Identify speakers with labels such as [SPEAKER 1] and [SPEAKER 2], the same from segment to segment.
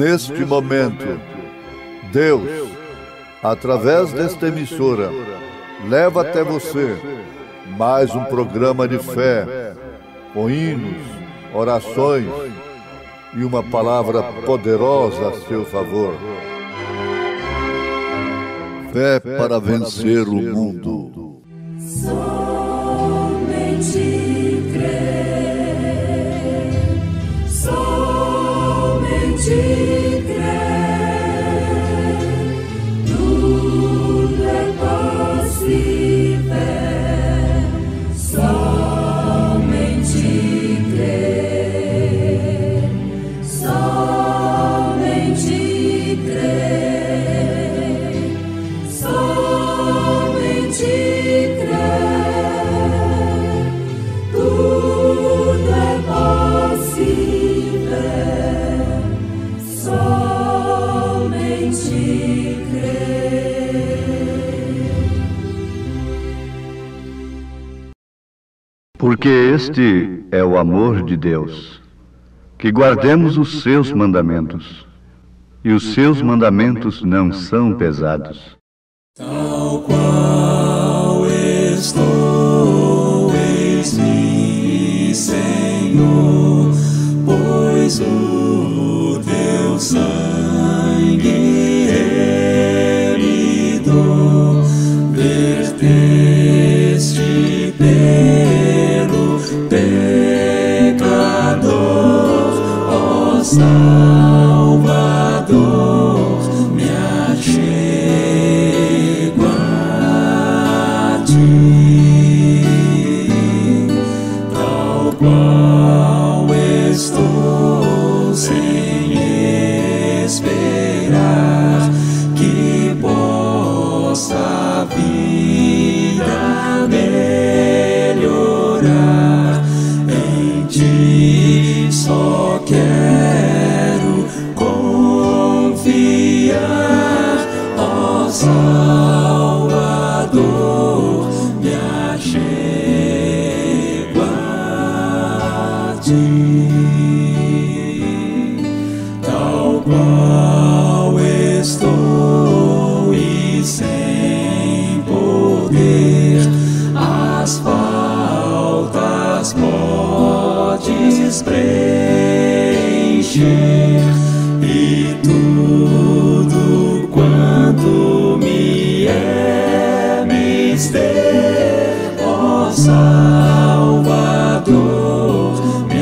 [SPEAKER 1] Neste momento, Deus, através desta emissora, leva até você mais um programa de fé, com hinos, orações e uma palavra poderosa a seu favor. Fé para vencer o mundo.
[SPEAKER 2] Somente crer, somente crer, tudo é possível, somente crer, somente crer, somente crer, tudo é possível, somente crer.
[SPEAKER 3] Porque este é o amor de Deus, que guardemos os seus mandamentos, e os seus mandamentos não são pesados.
[SPEAKER 2] Tal qual estou, eis-me, Senhor, pois o teu sangue remidor verteste pelo pecador, ó Salvador, me achego a ti, tal qual estou, sem esperar que possa a vida melhorar. Em ti só quero confiar, ó Salvador, me achego a ti, tal qual estou e sem poder as faltas podes preencher, e tudo quanto me é mister, ó Salvador, me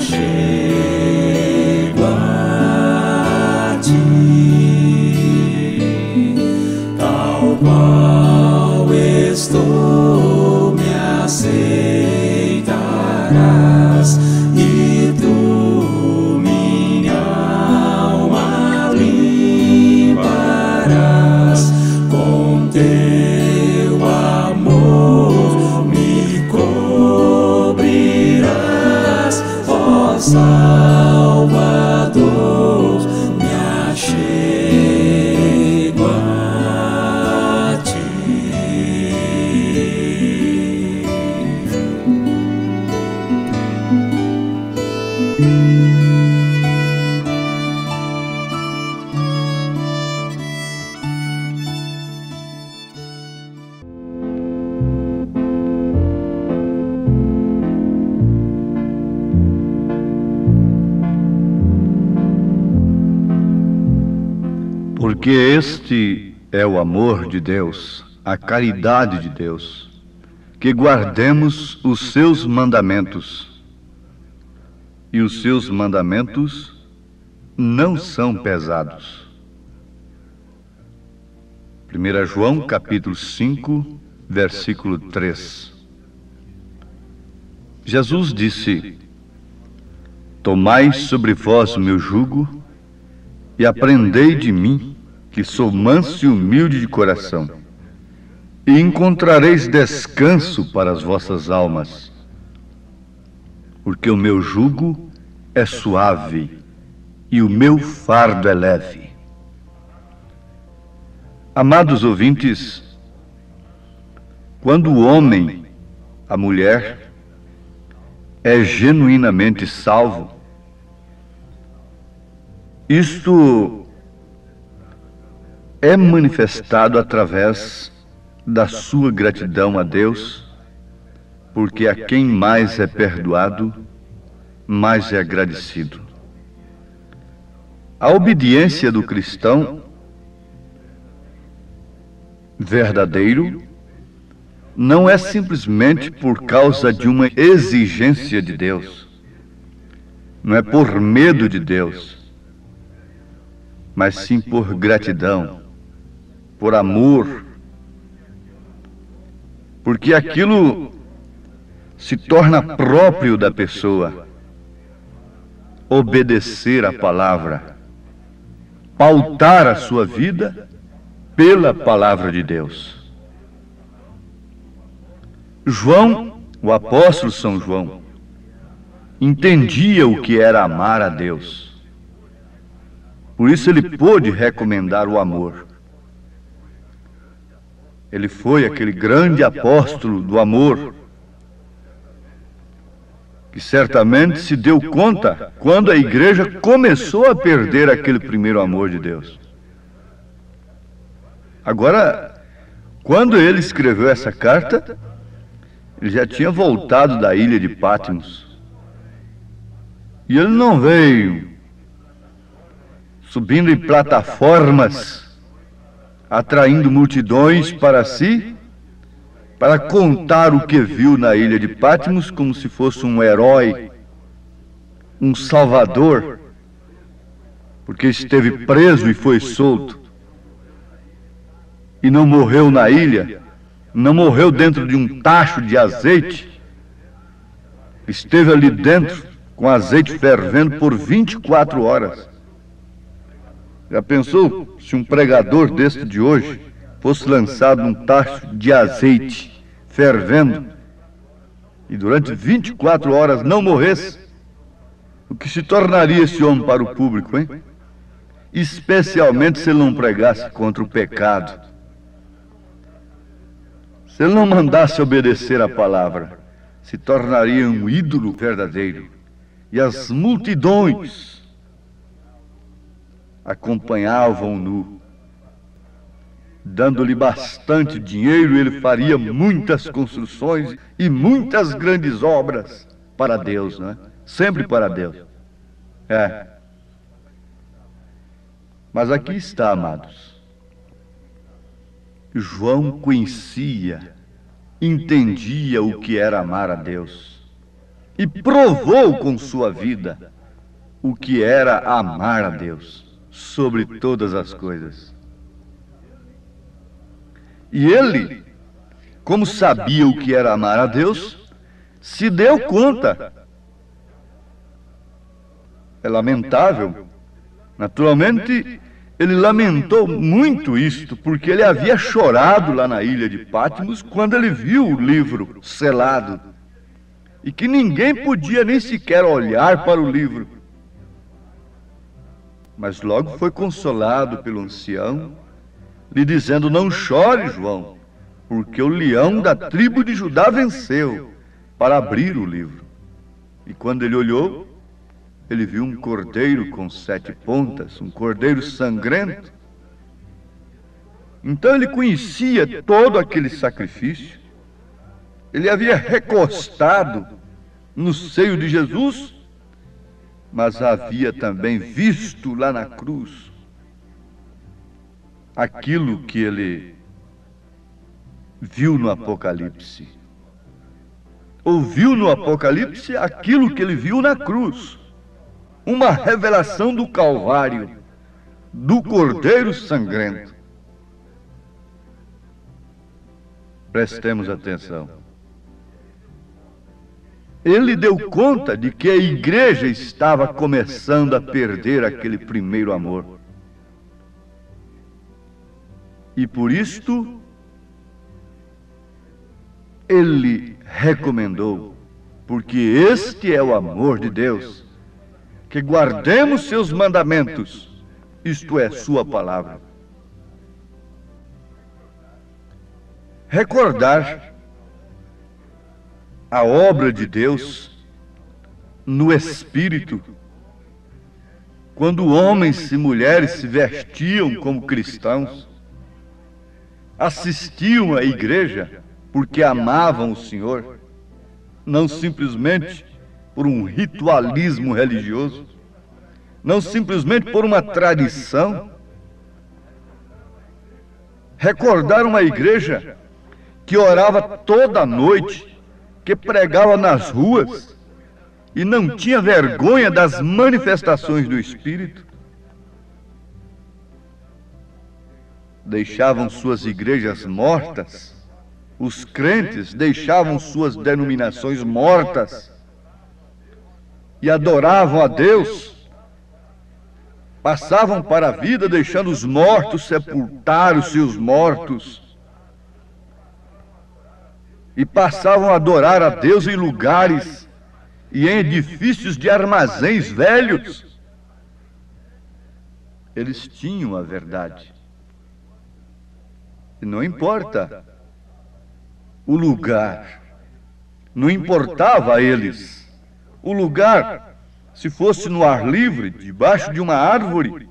[SPEAKER 2] achego a ti, tal qual estou, me aceitarás, e tu minha alma limparás, com teu amor me cobrirás, ó Salvador, me achego a ti.
[SPEAKER 3] Porque este é o amor de Deus, a caridade de Deus, que guardemos os seus mandamentos. E os seus mandamentos não são pesados. 1 João capítulo 5, versículo 3. Jesus disse: Tomai sobre vós o meu jugo e aprendei de mim, que sou manso e humilde de coração, e encontrareis descanso para as vossas almas, porque o meu jugo é suave e o meu fardo é leve. Amados ouvintes, quando o homem, a mulher, é genuinamente salvo, Isto é manifestado através da sua gratidão a Deus, porque a quem mais é perdoado, mais é agradecido. A obediência do cristão verdadeiro não é simplesmente por causa de uma exigência de Deus, não é por medo de Deus, mas sim por gratidão, por amor, porque aquilo se torna próprio da pessoa. Obedecer a palavra, pautar a sua vida pela palavra de Deus. João, o apóstolo São João, entendia o que era amar a Deus. Por isso ele pôde recomendar o amor. Ele foi aquele grande apóstolo do amor, que certamente se deu conta quando a igreja começou a perder aquele primeiro amor de Deus. Agora, quando ele escreveu essa carta, ele já tinha voltado da ilha de Patmos. E ele não veio subindo em plataformas, atraindo multidões para si, para contar o que viu na ilha de Patmos como se fosse um herói, um salvador, porque esteve preso e foi solto. E não morreu na ilha, não morreu dentro de um tacho de azeite, esteve ali dentro com azeite fervendo por 24 horas. Já pensou se um pregador deste de hoje fosse lançado num tacho de azeite fervendo e durante 24 horas não morresse? O que se tornaria esse homem para o público, hein? Especialmente se ele não pregasse contra o pecado, se ele não mandasse obedecer a palavra, se tornaria um ídolo verdadeiro. E as multidões acompanhavam-no, dando-lhe bastante dinheiro. Ele faria muitas construções e muitas grandes obras para Deus, não é? Sempre para Deus. Mas aqui está, amados. João conhecia, entendia o que era amar a Deus e provou com sua vida o que era amar a Deus sobre todas as coisas. E ele, como sabia o que era amar a Deus, se deu conta. É lamentável. Naturalmente, ele lamentou muito isto, porque ele havia chorado lá na ilha de Patmos quando ele viu o livro selado, e que ninguém podia nem sequer olhar para o livro. Mas logo foi consolado pelo ancião, lhe dizendo: não chore, João, porque o leão da tribo de Judá venceu para abrir o livro. E quando ele olhou, ele viu um cordeiro com 7 pontas, um cordeiro sangrento. Então ele conhecia todo aquele sacrifício. Ele havia recostado no seio de Jesus, mas havia também visto lá na cruz aquilo que ele viu no Apocalipse. Ouviu no Apocalipse aquilo que ele viu na cruz. Uma revelação do Calvário, do Cordeiro sangrento. Prestemos atenção. Ele deu conta de que a igreja estava começando a perder aquele primeiro amor. E por isto, ele recomendou, porque este é o amor de Deus, que guardemos seus mandamentos, isto é, sua palavra. Recordar a obra de Deus no Espírito quando homens e mulheres se vestiam como cristãos, assistiam à igreja porque amavam o Senhor, não simplesmente por um ritualismo religioso, não simplesmente por uma tradição. Recordar uma igreja que orava toda noite, que pregava nas ruas e não tinha vergonha das manifestações do Espírito. Deixavam suas igrejas mortas, os crentes deixavam suas denominações mortas e adoravam a Deus. Passavam para a vida deixando os mortos sepultar os seus mortos. E passavam a adorar a Deus em lugares e em edifícios de armazéns velhos. Eles tinham a verdade. E não importa o lugar, não importava a eles o lugar. Se fosse no ar livre, debaixo de uma árvore,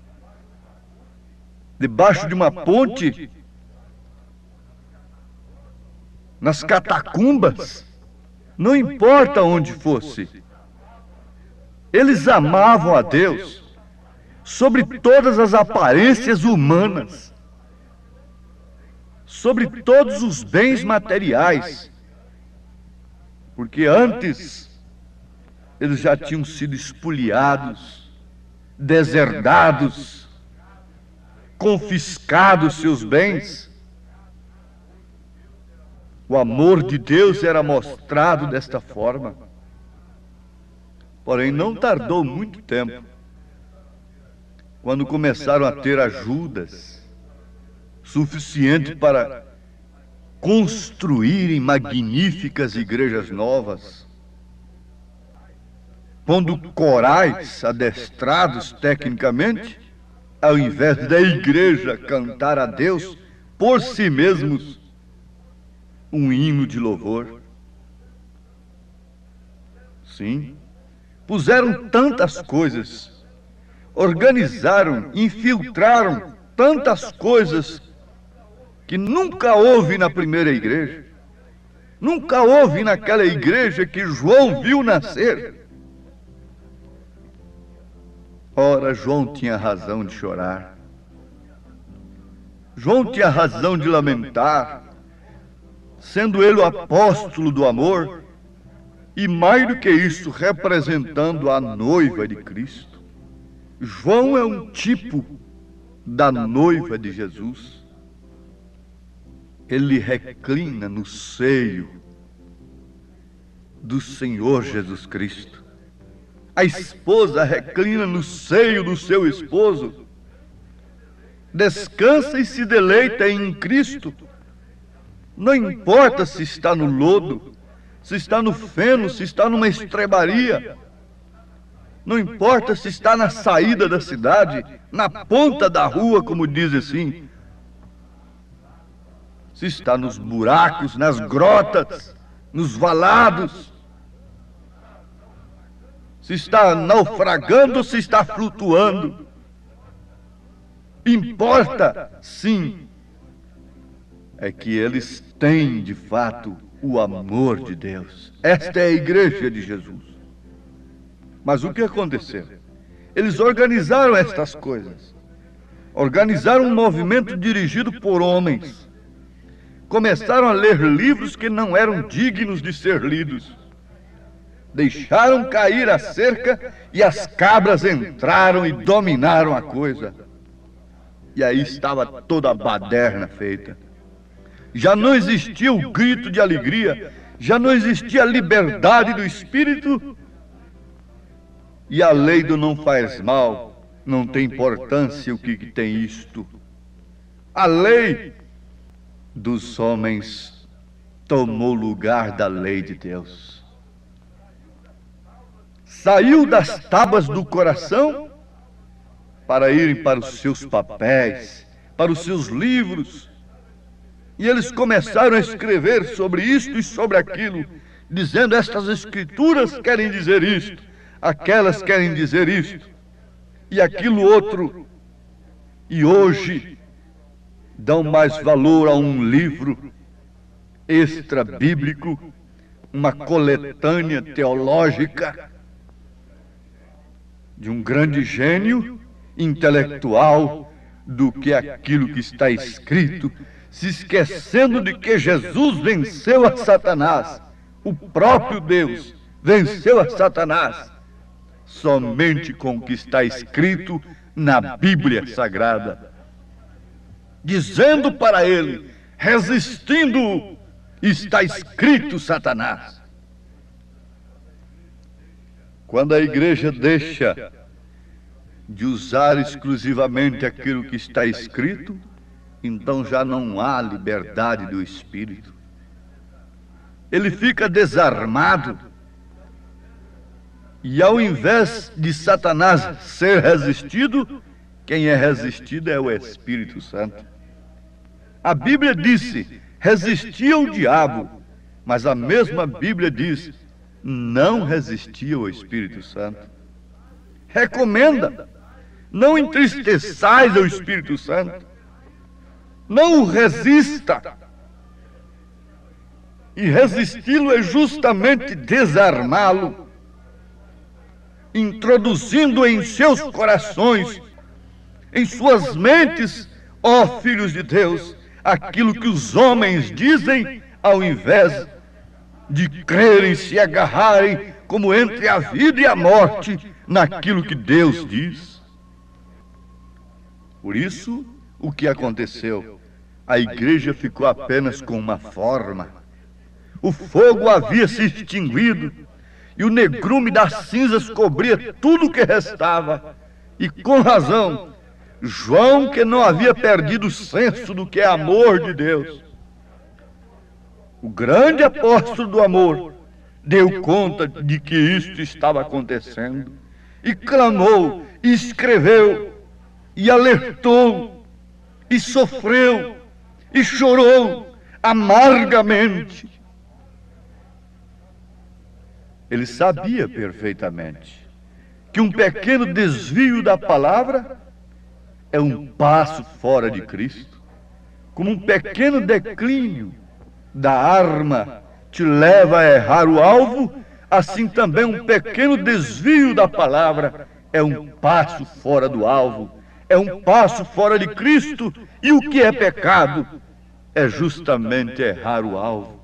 [SPEAKER 3] debaixo de uma ponte, nas catacumbas, não importa onde fosse, eles amavam a Deus sobre todas as aparências humanas, sobre todos os bens materiais, porque antes eles já tinham sido espoliados, deserdados, confiscados seus bens. O amor de Deus era mostrado desta forma. Porém, não tardou muito tempo, quando começaram a ter ajudas suficiente para construírem magníficas igrejas novas, pondo corais adestrados tecnicamente, ao invés da igreja cantar a Deus por si mesmos um hino de louvor. Sim, puseram tantas coisas, organizaram, infiltraram tantas coisas que nunca houve na primeira igreja, nunca houve naquela igreja que João viu nascer. Ora, João tinha razão de chorar, João tinha razão de lamentar, sendo ele o apóstolo do amor, e mais do que isso, representando a noiva de Cristo. João é um tipo da noiva de Jesus. Ele reclina no seio do Senhor Jesus Cristo. A esposa reclina no seio do seu esposo, descansa e se deleita em Cristo. Não importa se está no lodo, se está no feno, se está numa estrebaria, não importa se está na saída da cidade, na ponta da rua, como diz assim, se está nos buracos, nas grotas, nos valados, se está naufragando, se está flutuando. Importa, sim, é que eles têm, de fato, o amor de Deus. Esta é a igreja de Jesus. Mas o que aconteceu? Eles organizaram estas coisas. Organizaram um movimento dirigido por homens. Começaram a ler livros que não eram dignos de ser lidos. Deixaram cair a cerca e as cabras entraram e dominaram a coisa. E aí estava toda a baderna feita. Já não existia o grito de alegria, já não existia a liberdade do espírito. E a lei do não faz mal, não tem importância o que tem isto. A lei dos homens tomou lugar da lei de Deus. Saiu das tábuas do coração para irem para os seus papéis, para os seus livros. E eles começaram a escrever sobre isto e sobre aquilo, dizendo: estas escrituras querem dizer isto, aquelas querem dizer isto. e aquilo outro, e hoje dão mais valor a um livro extra-bíblico, uma coletânea teológica de um grande gênio intelectual, do que aquilo que está escrito, se esquecendo de que Jesus venceu a Satanás, o próprio Deus venceu a Satanás, somente com o que está escrito na Bíblia Sagrada, dizendo para ele, resistindo, está escrito, Satanás. Quando a igreja deixa de usar exclusivamente aquilo que está escrito, então já não há liberdade do espírito. Ele fica desarmado, e ao invés de Satanás ser resistido, quem é resistido é o Espírito Santo. A Bíblia disse, resistia ao diabo, mas a mesma Bíblia diz, não resistia ao Espírito Santo. Recomenda, não entristeçais ao Espírito Santo, não o resista. E resisti-lo é justamente desarmá-lo, introduzindo em seus corações, em suas mentes, ó filhos de Deus, aquilo que os homens dizem, ao invés de crerem, se agarrarem, como entre a vida e a morte, naquilo que Deus diz. Por isso, o que aconteceu? A igreja ficou apenas com uma forma. O fogo havia se extinguido, e o negrume das cinzas cobria tudo o que restava. E com razão, João, que não havia perdido o senso do que é amor de Deus, o grande apóstolo do amor, deu conta de que isto estava acontecendo, e clamou, e escreveu, e alertou, e sofreu, e chorou amargamente. Ele sabia perfeitamente que um pequeno desvio da palavra é um passo fora de Cristo, como um pequeno declínio da arma te leva a errar o alvo, assim também um pequeno desvio da palavra é um passo fora do alvo, é um passo fora de Cristo, e o que é pecado é justamente errar o alvo.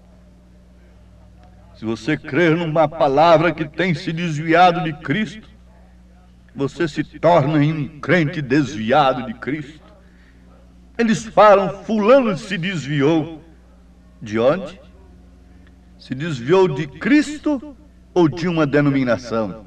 [SPEAKER 3] Se você crer numa palavra que tem se desviado de Cristo, você se torna um crente desviado de Cristo. Eles falam, fulano se desviou. De onde? Se desviou de Cristo ou de uma denominação?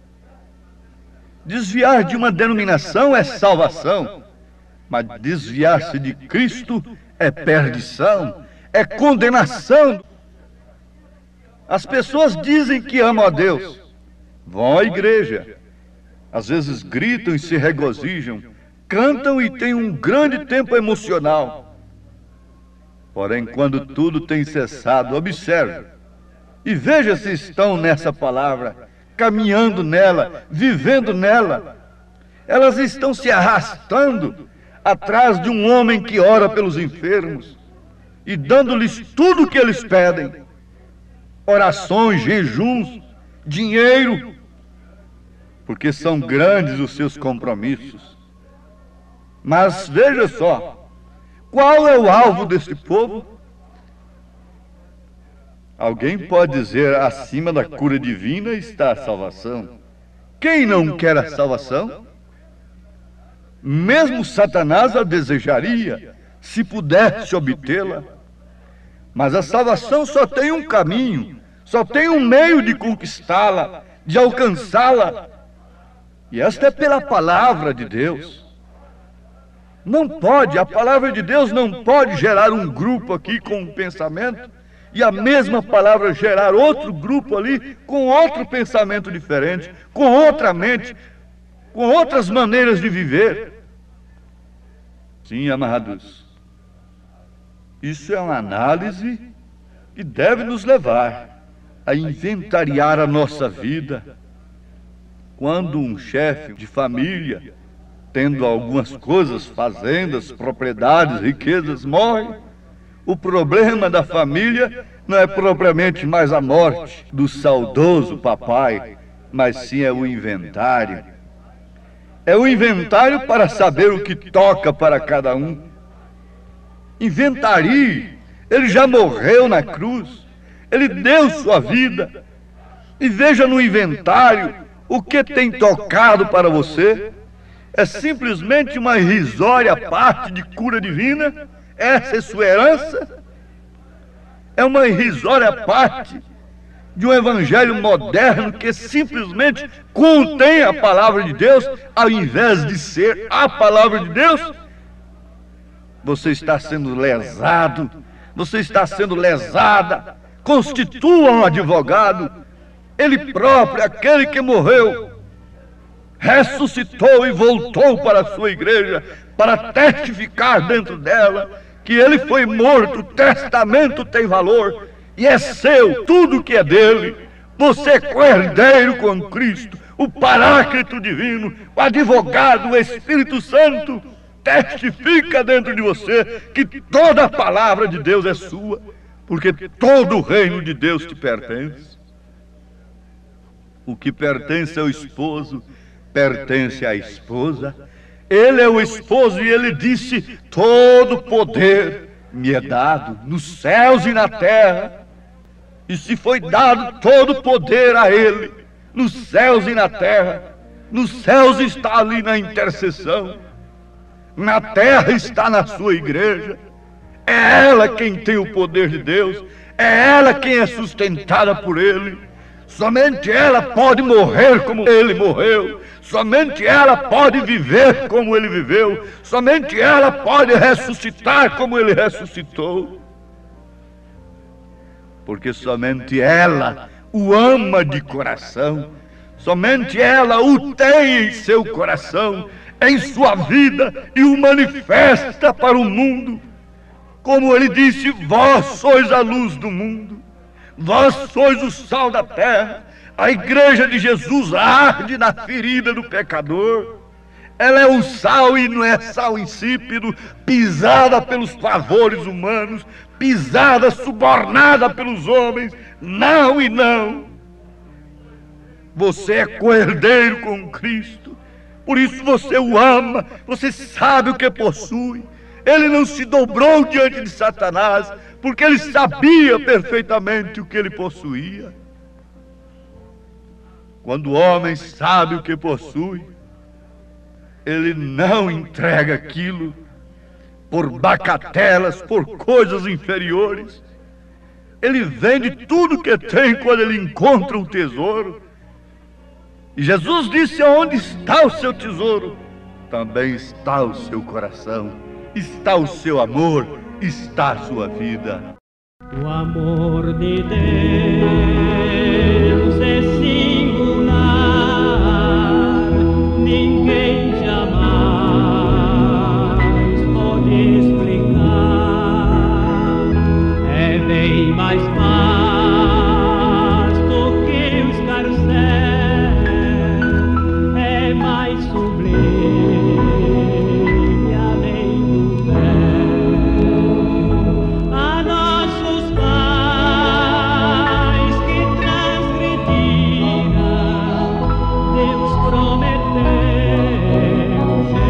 [SPEAKER 3] Desviar de uma denominação é salvação, mas desviar-se de Cristo é perdição, é condenação. As pessoas dizem que amam a Deus, vão à igreja, às vezes gritam e se regozijam, cantam e têm um grande tempo emocional. Porém, quando tudo tem cessado, observe e veja se estão nessa palavra, caminhando nela, vivendo nela. Elas estão se arrastando atrás de um homem que ora pelos enfermos e dando-lhes tudo o que eles pedem: orações, jejuns, dinheiro, porque são grandes os seus compromissos. Mas veja só, qual é o alvo deste povo? Alguém pode dizer, acima da cura divina está a salvação. Quem não quer a salvação? Mesmo Satanás a desejaria, se pudesse obtê-la. Mas a salvação só tem um caminho, só tem um meio de conquistá-la, de alcançá-la. E esta é pela palavra de Deus. Não pode, a palavra de Deus não pode gerar um grupo aqui com um pensamento e a mesma palavra gerar outro grupo ali com outro pensamento diferente, com outra mente, com outras maneiras de viver. Sim, amados, isso é uma análise que deve nos levar a inventariar a nossa vida quando um chefe de família, tendo algumas coisas, fazendas, propriedades, riquezas, morre, o problema da família não é propriamente mais a morte do saudoso papai, mas sim é o inventário. É o inventário para saber o que toca para cada um. Inventarie, ele já morreu na cruz, ele deu sua vida. E veja no inventário o que tem tocado para você. É simplesmente uma irrisória parte de cura divina? Essa é sua herança? É uma irrisória parte de um evangelho moderno que simplesmente contém a palavra de Deus, ao invés de ser a palavra de Deus? Você está sendo lesado, você está sendo lesada. Constitua um advogado, ele próprio, aquele que morreu, ressuscitou e voltou para a sua igreja para testificar dentro dela que ele foi morto. O testamento tem valor e é seu, tudo que é dele. Você é co-herdeiro com Cristo, o Paráclito divino, o advogado, o Espírito Santo testifica dentro de você que toda a palavra de Deus é sua, porque todo o reino de Deus te pertence. O que pertence ao esposo pertence à esposa. Ele é o esposo e ele disse: todo poder me é dado nos céus e na terra. E se foi dado todo poder a ele nos céus e na terra, nos céus está ali na intercessão, na terra está na sua igreja. É ela quem tem o poder de Deus, é ela quem é sustentada por ele. Somente ela pode morrer como ele morreu, somente ela pode viver como ele viveu, somente ela pode ressuscitar como ele ressuscitou, porque somente ela o ama de coração, somente ela o tem em seu coração, em sua vida, e o manifesta para o mundo. Como ele disse: vós sois a luz do mundo, vós sois o sal da terra. A igreja de Jesus arde na ferida do pecador. Ela é o sal e não é sal insípido, pisada pelos pavores humanos, pisada, subornada pelos homens. Não e não. Você é co-herdeiro com Cristo, por isso você o ama, você sabe o que possui. Ele não se dobrou diante de Satanás, porque ele sabia perfeitamente o que ele possuía. Quando o homem sabe o que possui, ele não entrega aquilo por bacatelas, por coisas inferiores. Ele vende tudo que tem quando ele encontra um tesouro. E Jesus disse: onde está o seu tesouro, também está o seu coração, está o seu amor, está a sua vida.
[SPEAKER 4] O amor de Deus é singular, ninguém jamais pode explicar. É bem mais vasto que o escarcéu, é mais sublime além do véu. A nossos pais que transgrediram, Deus prometeu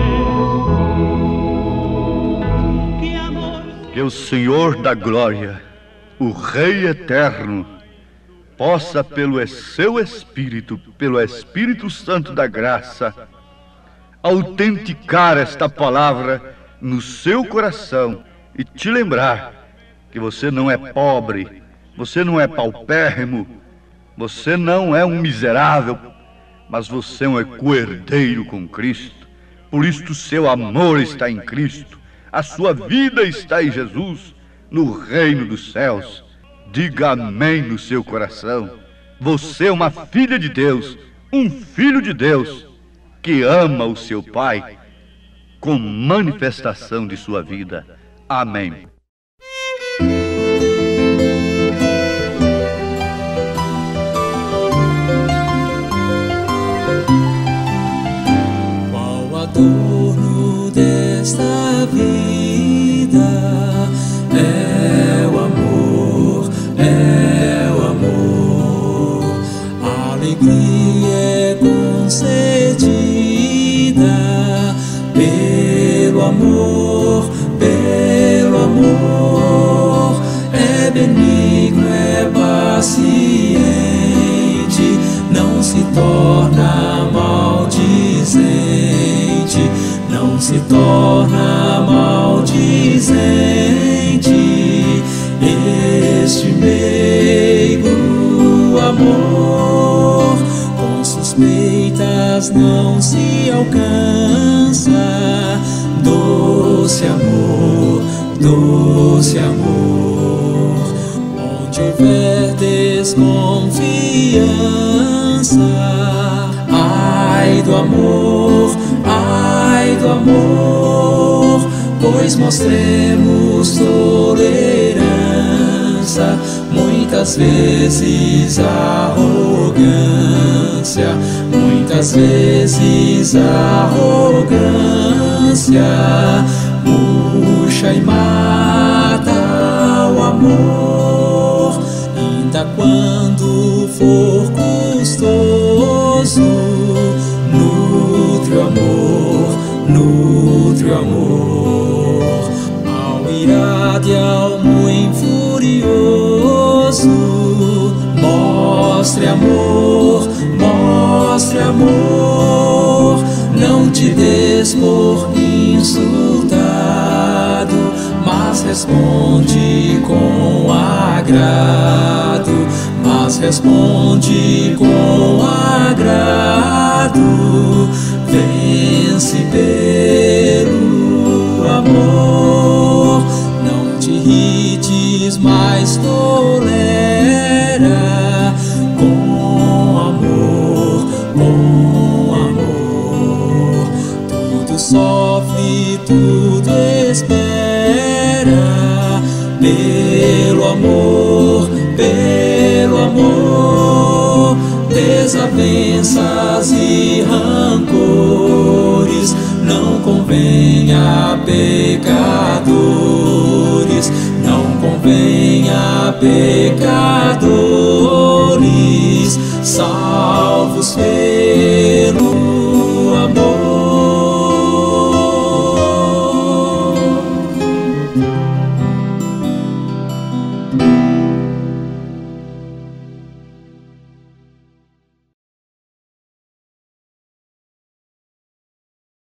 [SPEAKER 4] Jesus. Que amor.
[SPEAKER 3] Que o Senhor da glória, o Rei eterno, possa pelo seu Espírito, pelo Espírito Santo da graça, autenticar esta palavra no seu coração e te lembrar que você não é pobre, você não é paupérrimo, você não é um miserável, mas você é um co-herdeiro com Cristo. Por isso o seu amor está em Cristo, a sua vida está em Jesus, no reino dos céus. Diga amém no seu coração. Você é uma filha de Deus, um filho de Deus, que ama o seu Pai com manifestação de sua vida. Amém.
[SPEAKER 2] retorno desta vida. É o amor, é o amor. A alegria é concedida pelo amor, pelo amor. É benigno, é paciente, não se torna maldizente, não se torna maldizente. Este meigo amor com suspeitas não se alcança. Doce amor, doce amor. Onde houver desconfiança, ai do amor, ai do amor, pois mostremos tolerância, muitas vezes arrogância, muitas vezes arrogância, murcha e mata o amor, ainda quando for custoso. Nutre o amor, nutre o amor, ao irado e ao muito furioso. Mostre amor, mostre amor, não te des por insultado, mas responde com agrado, mas responde com agrado. Vence pelo amor, não te irrites, mas tolera com amor, com amor. Tudo sofre, tudo espera pelo amor, pelo amor. Desavenças e rancores não convém a pecadores, não convém a pecadores, salvos pelo